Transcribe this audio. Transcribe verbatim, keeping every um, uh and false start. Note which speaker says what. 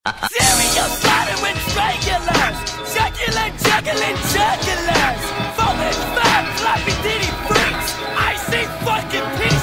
Speaker 1: Serial slaughter with strangulars, succulent juggling jugglers, falling fat floppy ditty freaks. I see fucking people.